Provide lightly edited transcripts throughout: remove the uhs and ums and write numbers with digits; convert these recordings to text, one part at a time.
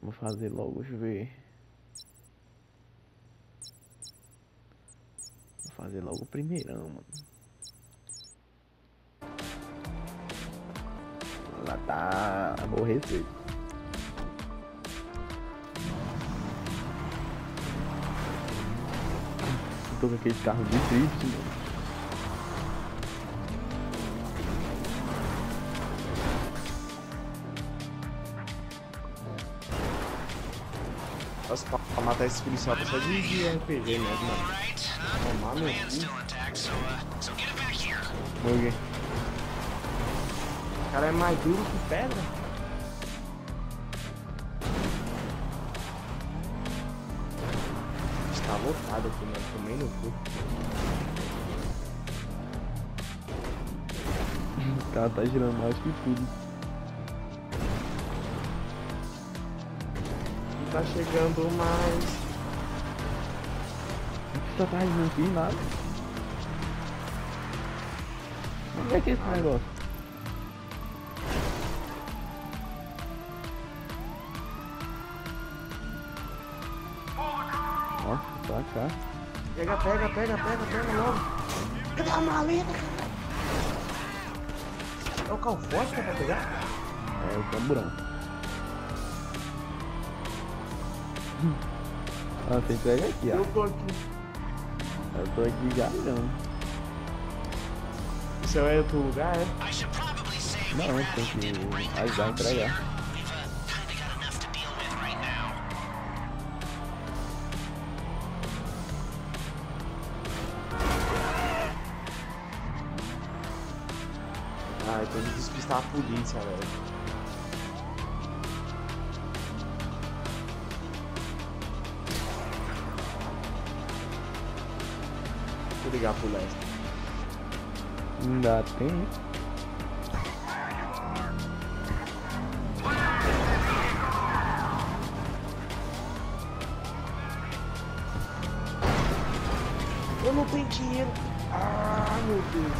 Vou fazer logo, deixa eu ver. Vou fazer logo o primeirão, mano. Lá tá aborrecido. Tô com aquele carro de drift, mano. Nossa, pra matar esse policial precisa de RPG mesmo, mano. Tomar meu cu. Morri. O cara é mais duro que pedra. Está lotado aqui, mano. Tomei no cu. O cara tá girando mais que tudo. E tá chegando mais. O que só tá indo aqui? Nada. Onde é que é esse negócio? Nossa, pra cá. Pega logo. Cadê a maleta, cara? É o carro forte que é pra pegar? É o camburão. Ah, você entrega aqui, ó. Eu tô aqui. Eu tô aqui galhão. Isso é outro lugar, é? Não, tem que ajudar a entregar. Ah, eu tenho que despistar a polícia, velho. Vou ligar pro Lester. Ainda tem. Eu não tenho dinheiro. Ah, meu Deus.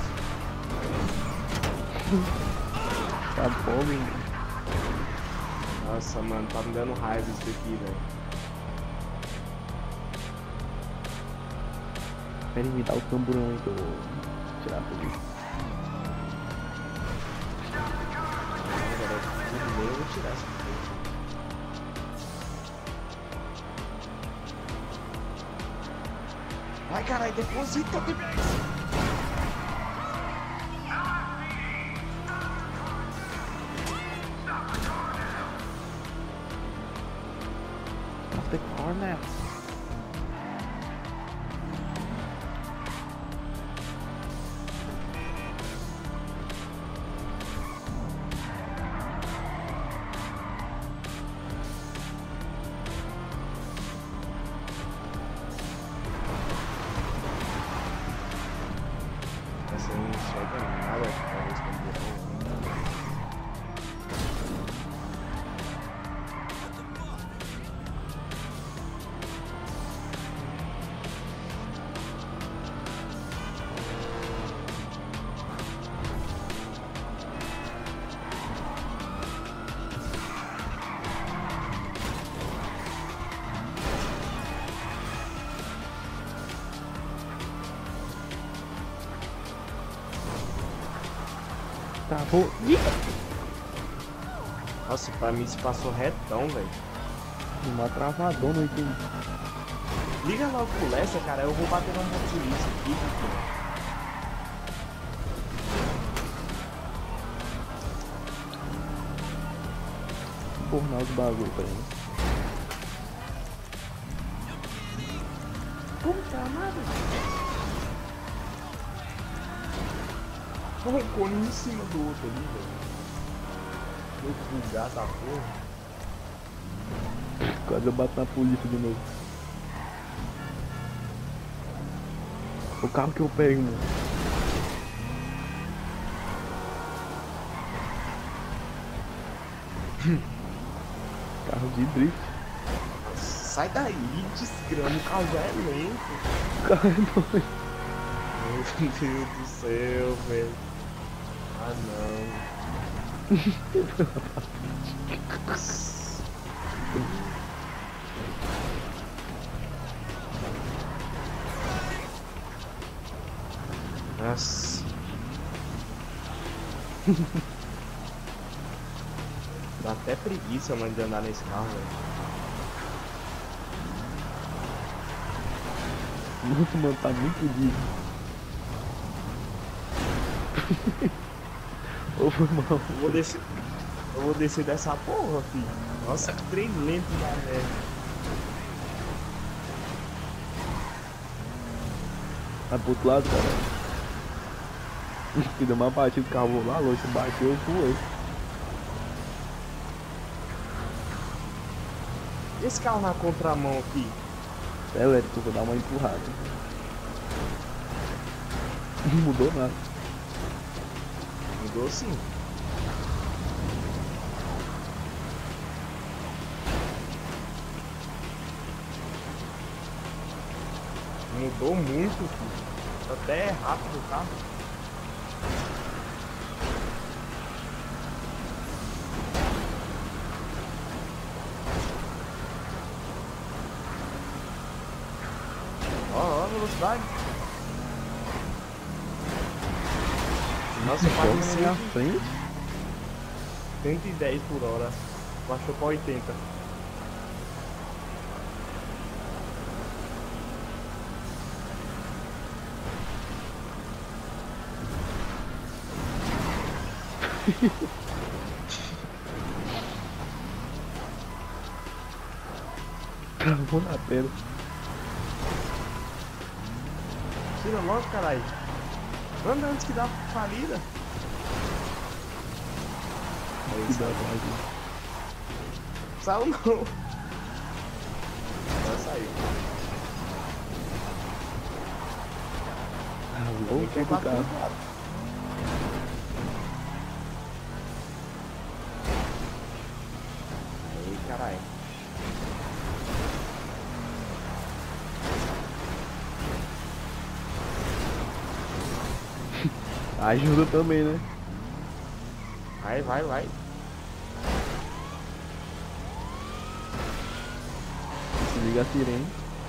Tá pobre. Nossa, mano, tá me dando raiva isso daqui, velho. Pera aí, me dá o camburão aí que eu vou tirar tudo isso. Agora, primeiro eu vou tirar essa frente. Vai, caralho, deposita. Stop the car now. Essa aí não enxerga nada, cara, esse camburão. Tá, vou. Ih! Nossa, pra mim se passou retão, velho. Uma travadona aqui. Liga logo pro Lester, cara, eu vou bater na polícia aqui, cara. Pornar os bagulho pra mim. Puta merda. Arrancou um em cima do outro ali, velho. Meu bugar da porra. Quase eu bato na polícia de novo. O carro que eu pego, mano. Carro de drift. Sai daí, desgrama, o carro já é lento. O carro é doido. Meu Deus do céu, velho. Ah não. Nossa. Dá até preguiça, mano, de andar nesse carro, velho. Nossa, mano, tá muito liso. Ô, foi mal. Eu vou descer dessa porra, filho. Nossa, que trem lento da merda. Vai pro outro lado, cara. Que deu uma batida, o carro voou lá longe, bateu, eu voei. Esse carro na contramão aqui. Elétrico, vou dar uma empurrada. Não mudou nada. Mudou sim. Mudou muito, filho. Até é rápido o carro. Ó a velocidade. Nossa, eu Chama paguei na minha frente. 110 por hora. Baixou pra 80. Travou na pedra. Tira logo, caralho. Anda antes que dá falida. Cuidado, Magno. Saiu não. Já saiu. Alô, Quer pro carro. Aí, caralho. Ajuda também, né? Vai. Desliga a sirene.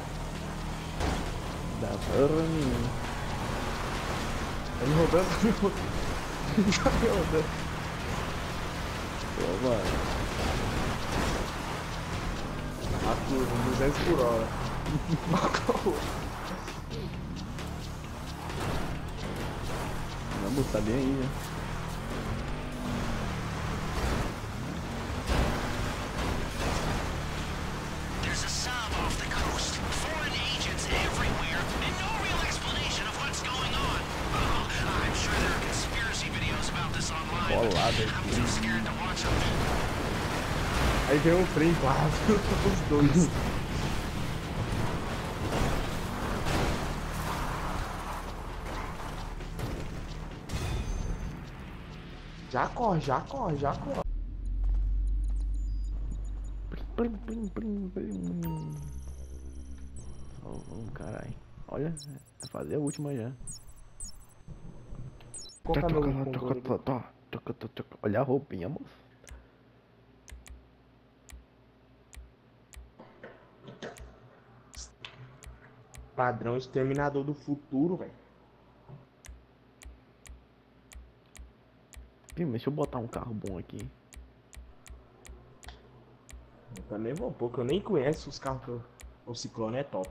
Dá pra mim. Tá me rodando, tá me rodando. Tá me rodando. Pô, mano. A curva, 200 por hora. Vamos, tá bem aí, né? There's a sub off the coast, foreign agents everywhere, and no real explanation of what's going on. Oh, I'm sure there are conspiracy videos about this online, but Bolado I'm too scared to watch them. Aí vem um trem quase, os dois. Já corre. Vamos, caralho. Olha, vai fazer a última já. Coloca no controle. Olha a roupinha, moço. Padrão exterminador do futuro, velho. Deixa eu botar um carro bom aqui. Eu também vou, porque eu nem conheço os carros que o Ciclone é top.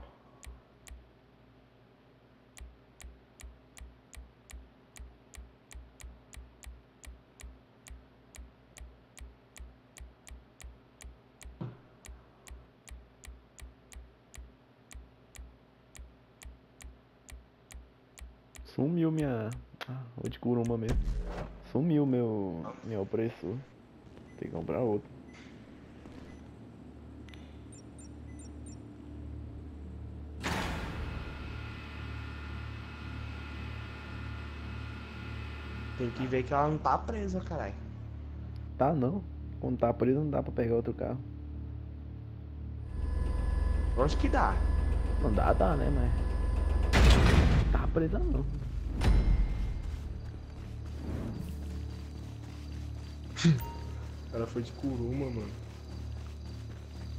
Sumiu minha... vou de Kuruma mesmo. Sumiu meu opressor. Tem que comprar outro. Tem que ver que ela não tá presa, caralho. Tá não. Quando tá preso não dá pra pegar outro carro. Acho que dá. Não dá, né, mas... Tá presa não. O cara foi de Kuruma, mano.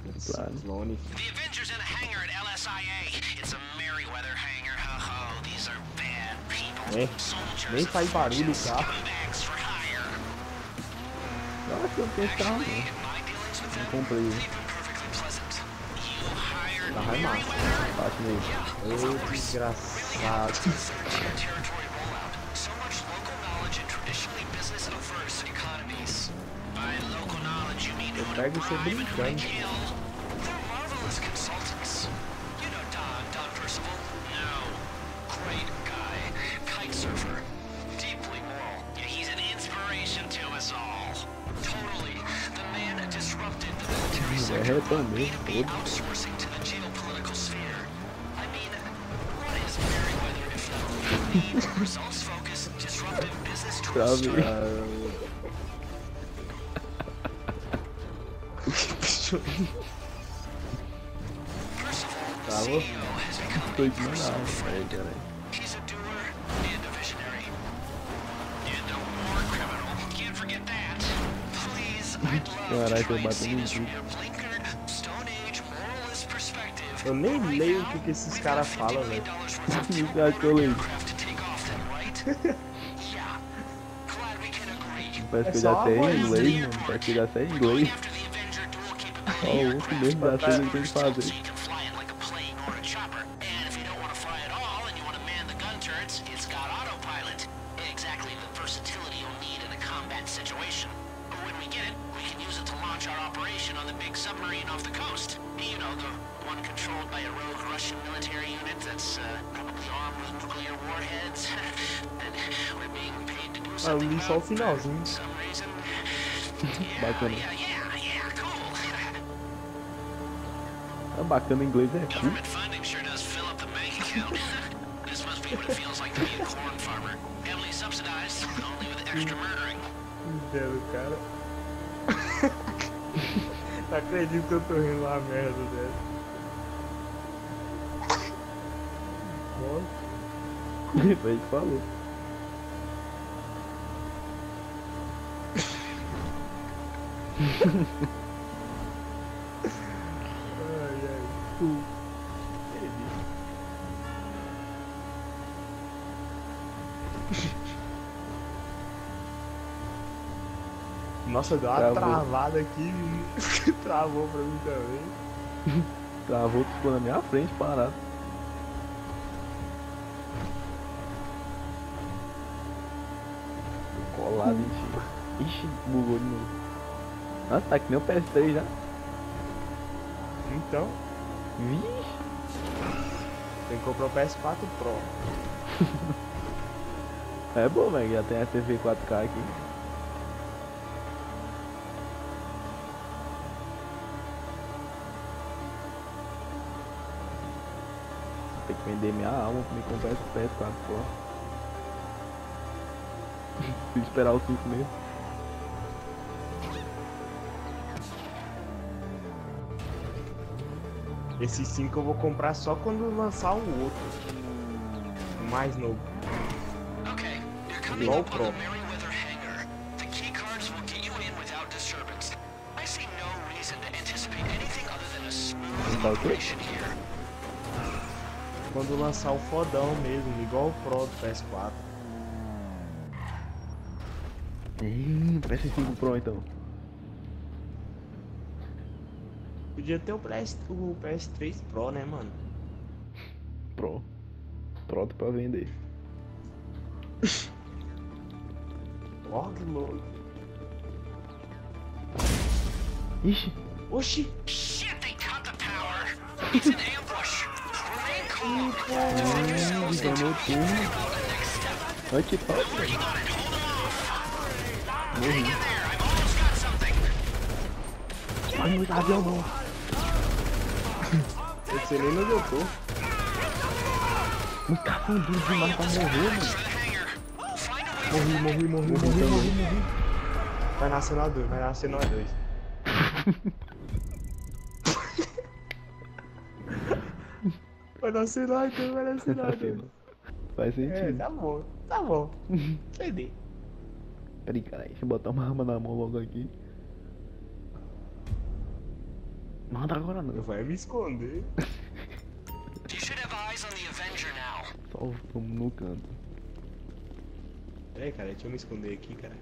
Claro. Ciclone. The Avengers in a hangar at LSIA. It's a Merryweather hangar. Ho ho. These are bad people. Soldiers. Nem faz barulho o carro. Scumbags for hire. Eu acho que eu tenho esse carro, Actually, não. in my dealings with Não them, comprei. they've been perfectly pleasant. You hired Carro é massa. Merryweather? Bate nele. Ô, desgraçado. Territory rollout. So much local knowledge in traditionally business-averse economies. By local knowledge, you mean who to pego você bribe and who to brincando. kill. They're marvelous consultants. You know Don Percival? No. Great guy. Kite surfer. Deeply moral. Yeah, he's an inspiration to us all. Totally. The man disrupted the military sector retão by mesmo, B2B todo. outsourcing to the geopolitical sphere. I mean, what is Merryweather if not lean, results-focused, disruptive business tools? Percival, CEO, has become Tô a ignorando. personal Peraí, friend. peraí. He's a doer and a visionary. And a war criminal. Can't forget that. Please, I'd love Caralho, to try tô and see batendo em this from tudo. your blinkered, Stone Age moralist perspective. Eu nem Right leio o now, que esses we've caras got falam, $50 velho. million worth of Isso acho que eu leio. aircraft to take off then, right? Yeah. Glad we can agree. Parece que eu só já a sei voz inglês, mano. Parece que eu já sei inglês. Going after the Avenger dual capability Ó, o outro mesmo já sei o que tem que so fazer. you can fly it like a plane or a chopper. And if you don't want to fly at all and you want to man the gun turrets, it's got autopilot. Exactly the versatility you'll need in a combat situation. But when we get it, we can use it to launch our operation on the big submarine off the coast. You know, the one controlled by a rogue Russian military unit that's probably armed with nuclear warheads. And we're being paid to do Ah, eu something li só o about for finalzinho. some reason. Bacana. Yeah, cool. É bacana, inglês é cool. Government funding sure does fill up the bank account. This must be what it feels like to be a corn farmer. Heavily subsidized, only with extra murdering. Entendo, cara. Não acredito que eu tô rindo uma merda dessa. Nossa. Ele falou. Ai, ai. Nossa, deu uma Travou. travada aqui. Travou pra mim também. Travou, ficou na minha frente, parado. Tô colado em ti. Ixi, bugou de novo. Nossa, tá que nem o PS3 já. Então, Vixe. tem que comprar o PS4 Pro. É bom, velho. Já tem a TV 4K aqui. Tem que vender minha alma pra me comprar esse PS4 Pro. Se esperar o 5 mesmo. Esse 5 eu vou comprar só quando lançar o outro. O mais novo. Okay, you're coming Low up on Pro. the Merryweather hangar. The key cards will get you in without disturbance. I see no reason to anticipate anything other than a smooth Tá ok? operation here. Quando lançar o fodão mesmo, igual o Pro do PS4. PS5 Pro então. Podia ter o PS3 Pro, né, mano? Pro. Pronto pra vender. Ó, que louco. Ixi. Oxi! Shit, they cut the power. It's an ambush. Remain calm. Defend yourselves until Enganou we figure tudo. out the next step. Olha que top, Working velho. on it. Hold them off. Hang Morri. in there. I've almost got something. Mas não tá avião não. Eu sei nem onde eu tô. Não tá fundido demais pra morrer, mano. For the hangar. Find a way Morri. Vai nascer nós dois, vai nascer nós dois. Vai nascer nós dois, vai nascer nós dois. Faz É, sentido. tá bom. Entendi. Peraí, caralho. Deixa eu botar uma arma na mão logo aqui. Manda agora não. Vai me esconder. You should have eyes on the Avenger now. Só vamos no canto. Peraí, cara, deixa eu me esconder aqui, cara.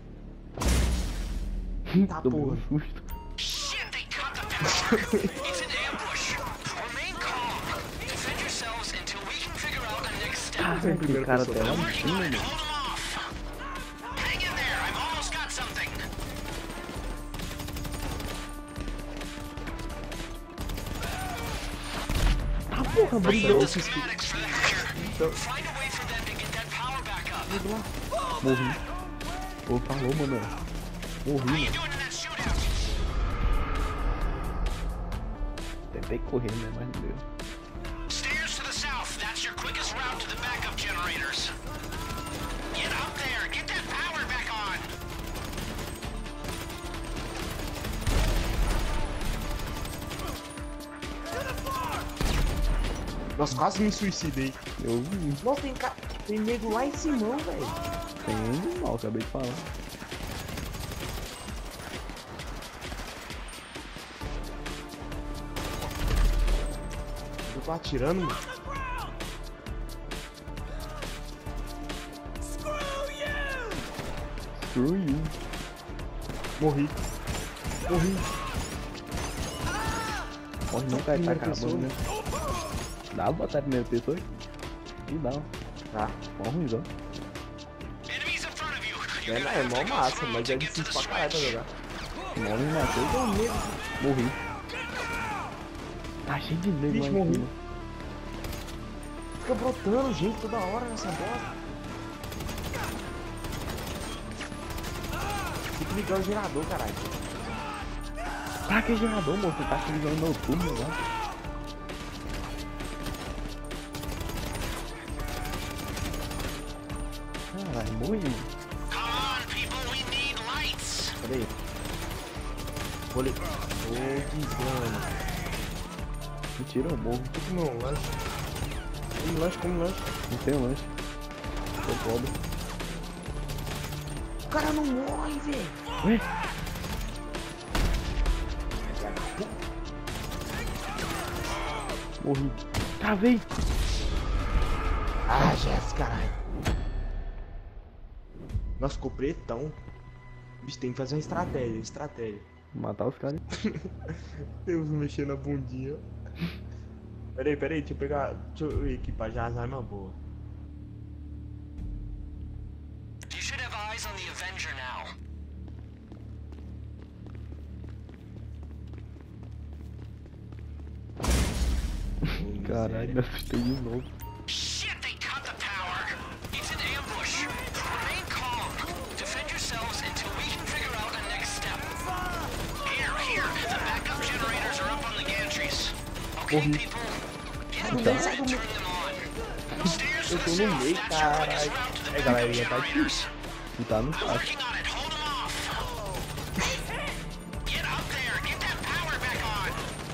Tá, Tomei porra. um susto. Shit, they cut the power. It's an ambush. Remain calm. Defend yourselves until we can figure out a next step. Cara, esse cara até lá I'm em working cima, on it. mano. Hold them off. Hang in there. I've almost got something. Tá porra, brilhou. Schematics for the hacker. Find a way for them to get that power back up. Morri. Pô, falou, mano. Morri, How you mano. doing in that shootout? Tentei correr, né? Mas não deu. Stairs to the south. That's your quickest route to the backup generators. Get up there. Get that power back on. Nossa, quase me suicidei. Eu vi. Nossa, tem nego lá em cima, velho. Tem animal, acabei de falar. Eu tô atirando, mano. Screw you. Morri. Morri. Morre não, cara, tá Primeira pessoa. acabando, né? Dá pra botar a primeira pessoa? E dá, ó. Tá. Mó ruimzão. Enemies in front of you. You're É, gonna é have to mó go massa, through mas to é get to the difícil pra caralho pra switch. jogar. Mó me matou. Tô com medo. Morri. Tá cheio de nego lá Vixe, em morri. cima. Fica brotando gente toda hora nessa bosta. Tem que ligar o gerador, caralho. Pra que gerador, moço? Tá ligando noturno lá. Caralho, morri. Come on, people. We need lights. Pera aí. Vou ligar. Ô, desgrama. Mentira, eu morro. Tô com meu lanche. Come lanche. Não tenho lanche. Tô pobre. O cara não morre, velho. Ué? Morri. Travei. Ah, Jéssica, caralho. Nossa, ficou pretão. Bicho, tem que fazer uma estratégia. Matar os caras. Deus, mexer na bundinha. Peraí, deixa eu pegar. Deixa eu equipar já as armas boas. You should have eyes on the Avenger now. Caralho, me assustei de novo. Shit, they cut the power. It's an ambush. Remain calm. Defend yourselves until we can figure out a next step. Here. The backup generators are up on the gantries. Okay, people. Get up there and turn them on. Stairs to Eu the tô no south. meio, That's your quickest caralho. route to the É, galera, backup já tá aqui. generators. E tá no I'm saco. working on it. Hold them off. Get up there. Get that power back on.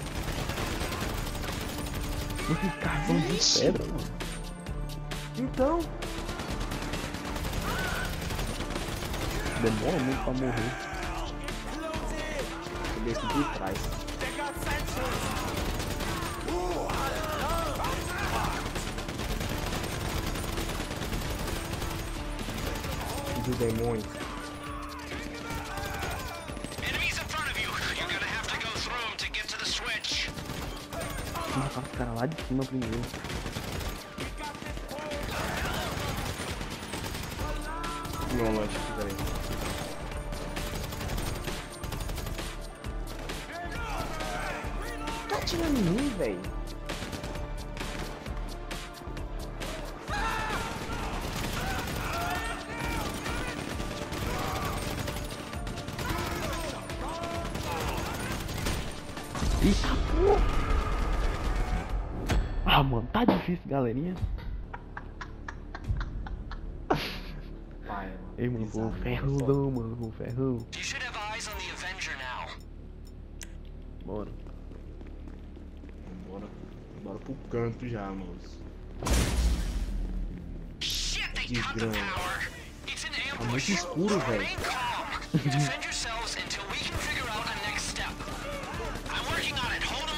Esses caras são de pedra, mano. Então, Demora muito pra morrer. eu desci por trás. Do demônio. Enemies in front of you. You're gonna have to go through them to get to the switch. Vou matar os caras lá de cima primeiro. Meu lanche aqui, peraí. Tá atirando em mim, velho? Eita porra! Ah, mano, tá difícil, galerinha. Pai, Ei, mano, com ferrão, mano, com ferrão. You should have eyes on the Avenger now. Bora. Bora pro canto já, moço. Shit, they cut the Desgrama. power. It's an Tá ambush. muito escuro, velho. Remain calm. Defend yourselves until we can figure out a next step. I'm working on it. Hold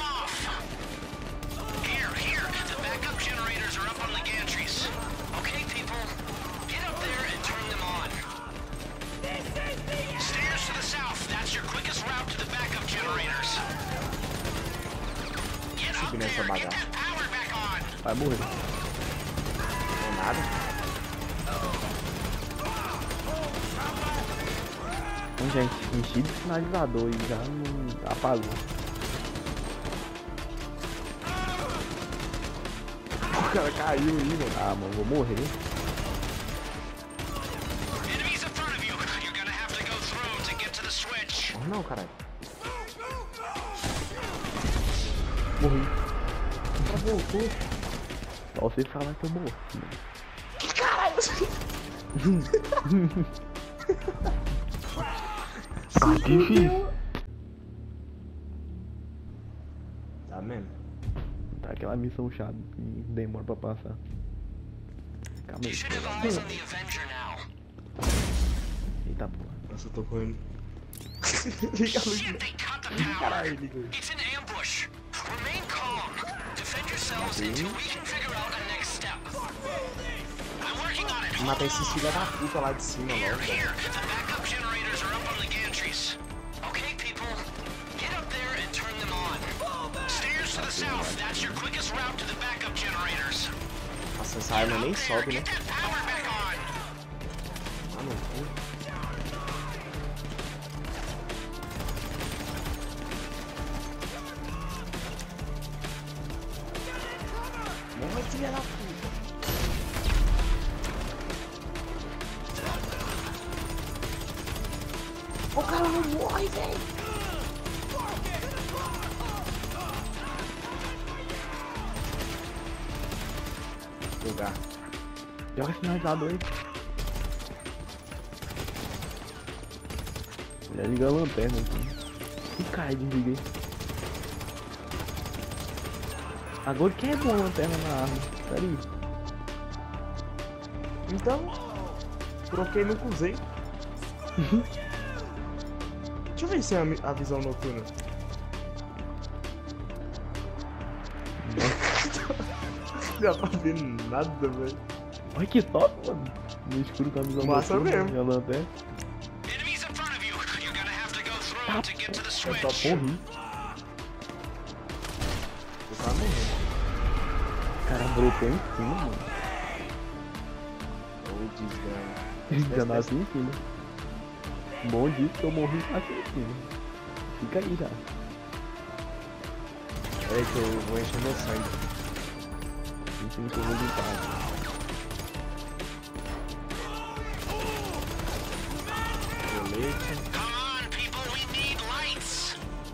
essa bagaça. Vai morrer. Não é nada. Então, gente, enchi de sinalizador e já não apagou. O cara caiu aí, mano. Ah, mano, vou morrer. Enemies in front of you. You're gonna have to go through to get to the switch. Morre não, caralho. Morri. O cara voltou. Só você falar que eu morri. Tá difícil. Tá mesmo? Tá aquela missão chata que demora pra passar. Calma You aí. should have eyes on the Avenger now. Eita porra. Nossa, eu tô correndo. Liga a luz. Shit, they cut the power. Caralho, liga aí. It's an ambush. Remain calm. Defend yourselves until we can figure out a next step. I'm working on it. Matar esses filha da puta lá de cima, Here, logo. here. The backup generators are up on the gantries. Okay, people. Get up there and turn them on. Stairs to the south. That's your quickest route to the backup generators. Nossa, essa arma nem sobe, né? Get that power back on. Ah, não foi. Morre, filha da puta. O cara não morre, velho. Jogar. Joga sinalizador aí. Já liga a lanterna aqui. Ih, cara, desliguei. Agora quebrou a lanterna na árvore. Peraí. Então, troquei no usei. Deixa eu ver se é a visão noturna. Não dá pra ver nada, velho. Olha que top, mano. No escuro com a visão Massa noturna mesmo. e a lanterna. Enemies in front of you. You're gonna have to go through Tá, to get to the eu só switch. morri. Você tá morrendo. O cara brotou em cima, mano. Ô, desgrama. Já nasci em cima. Bom disso que eu morri aqui em cima. Fica aí já. É que eu vou encher meu sangue. Em cima que eu vou limpar. Colete. Come on, people. We need lights.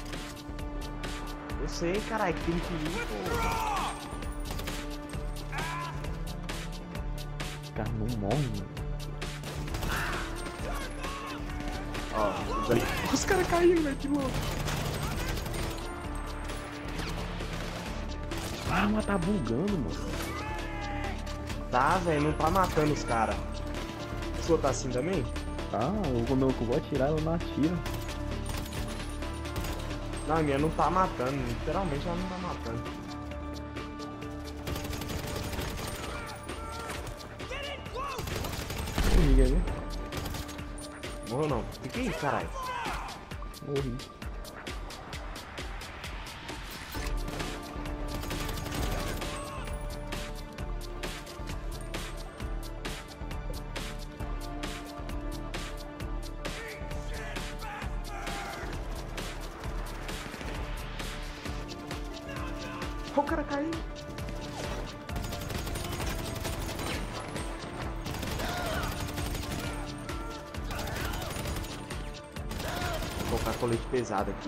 Eu sei, caralho, que tem que ir, porra. Os caras não morrem, mano. Ó, os caras caíram, velho, que louco. Ah, mas tá bugando, mano. Tá, velho, não tá matando os caras. O senhor tá assim também? Tá, quando eu vou atirar, ela não atira. Não, a minha não tá matando, literalmente ela não tá matando. Morri, quer ver? Morreu não. Fica aí, caralho. Morri. Ó, o cara caiu. Vou colocar colete pesado aqui.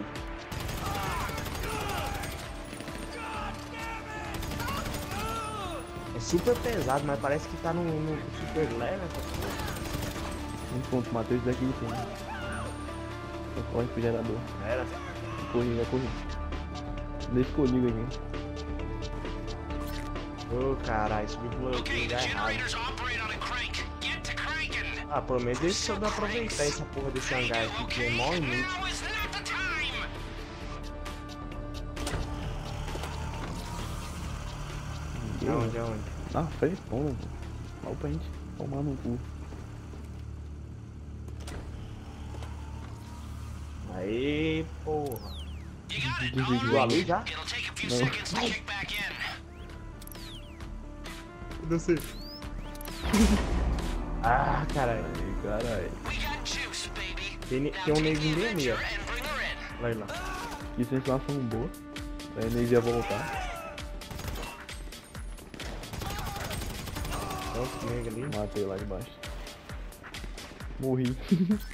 É super pesado, mas parece que tá no super leve essa porra. Um ponto, Matheus daqui em cima. Eu corre pro gerador. Era. Corri, vai correr. Deixa que eu ligo aqui. Ô, caralho, subiu pro Okay, the lugar errado. generators operate on a crank. Get to cranking. Ah, pelo menos deixa eu aproveitar essa porra desse hangar aqui, que é mó inútil. Now is not the time. Aonde, aonde? Na frente, toma. Olha pra gente tomar no cu. Aê, porra. You got it. Desligou All a right. luz já? It'll take Few No. seconds to kick back in. Cadê você? Ah, caralho. Aí, caralho. We got juice, baby. Tem Now um take the neguinho bem ali, ó. Avenger and bring her in. Vai lá. Que sensação boa. A energia voltar. Olha o nego ali. Matei lá embaixo. Morri.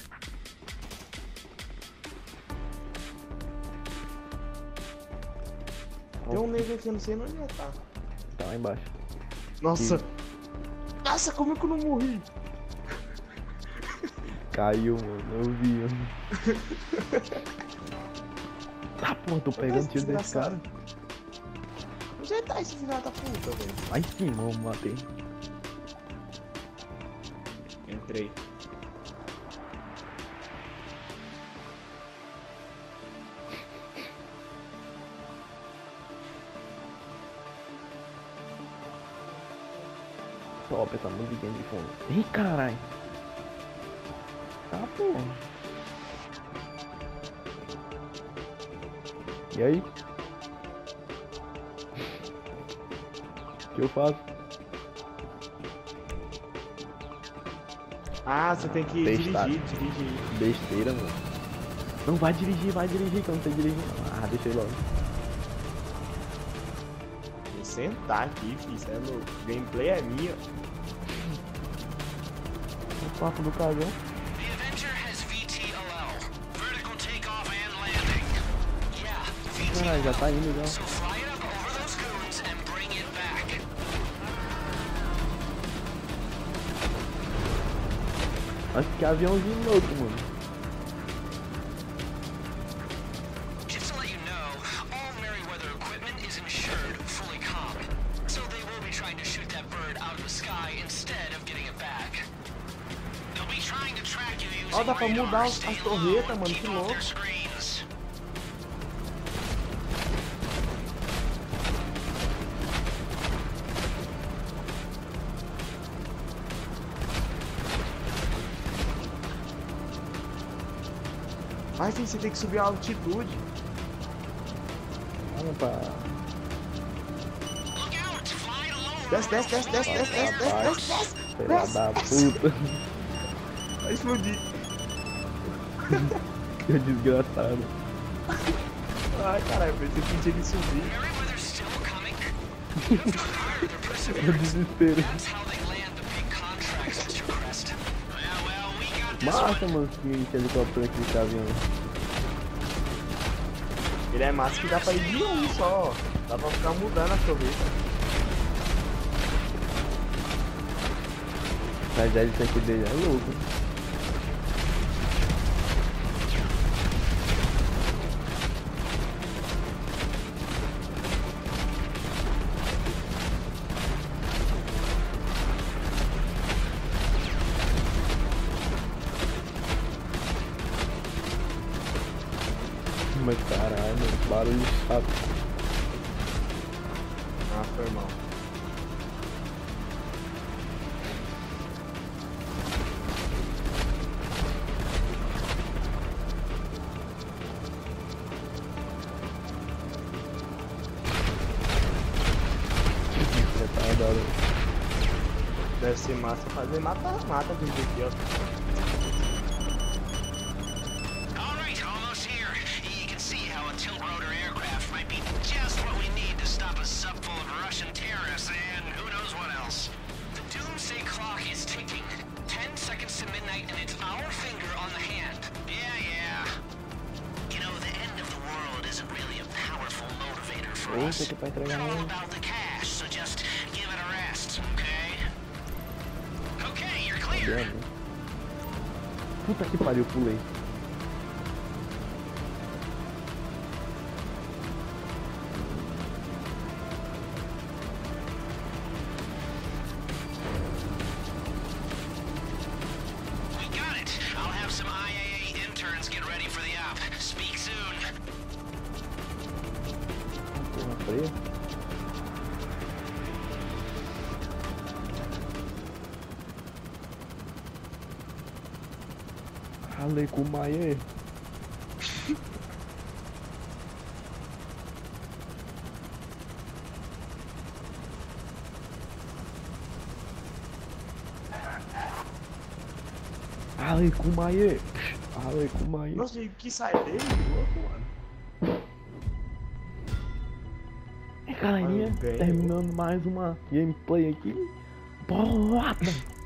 Tem um nego aqui, eu não sei onde ele tá. Tá lá embaixo. Nossa. Sim. Nossa, como é que eu não morri? Caiu, mano. Eu vi, mano. Ah, porra, tô pegando tiro desse cara. Onde é que tá esse filho da puta, velho? Lá em cima, eu matei. Entrei. Top essa musiquinha de fundo. Ih, caralho. Tá, porra. E aí? O que eu faço? Ah, você tem que Testado. dirigir. Besteira, mano. Não, vai dirigir, que eu não sei dirigir. Ah, deixa eu ir logo. Vou sentar aqui, filho. Isso é louco. Gameplay é minha. O papo do cagão. The Avenger has VTOL. Vertical takeoff and landing. Yeah, VTOL. Caralho, já tá indo já. So fly it up over those goons and bring it back. Acho que é aviãozinho louco, mano. Just to let you know, all Merryweather equipment is insured fully calm. So they will be trying to shoot that bird out of the sky instead of getting it back. They'll be trying to track you using Ó, dá pra mudar radar. as Stay torretas, low and mano, keep que off louco. their screens. Mas você tem que subir a altitude. Vamos pra... Look out! Fly low. Desce, desce, desce, desce, desce, desce, desce, desce. Filha da puta. Vai explodir. Que desgraçado. Ai, caralho, pensei que tinha que subir. Merryweather's still coming. You have to hire their Que perseverance. desespero. That's how they land the big contracts, Mr. Crest. Well, we got this Massa, one. mano, esse helicóptero aqui, esse avião. Ele é massa que dá pra ir de um só. Dá pra ficar mudando a torreta. Mas é isso aqui dele, é louco. Mas caralho, mano, barulho chato. Ah, foi mal. Retardado. Deve ser massa fazer mata-mata do aqui, ó. All right, almost here. You can see how a tilt-rotor aircraft might be just what we need to stop a sub full of Russian terrorists and who knows what else. The doomsday clock is ticking. 10 seconds to midnight, and it's our finger on the hand. Yeah. You know, the end of the world isn't really a powerful motivator for Eita, us. que pra entregar We're all um. about the cash, so just give it a rest, okay? Okay, you're clear. Puta que pariu, pulei. We got it. I'll have some IAA interns get ready for the op. Speak soon. Porra, freia. Ralei com o Maie. Alekumaye. Alekumaye. Nossa, que sai dele, que louco, mano. E galerinha, Mano, bem, terminando mais uma gameplay aqui. Bolada!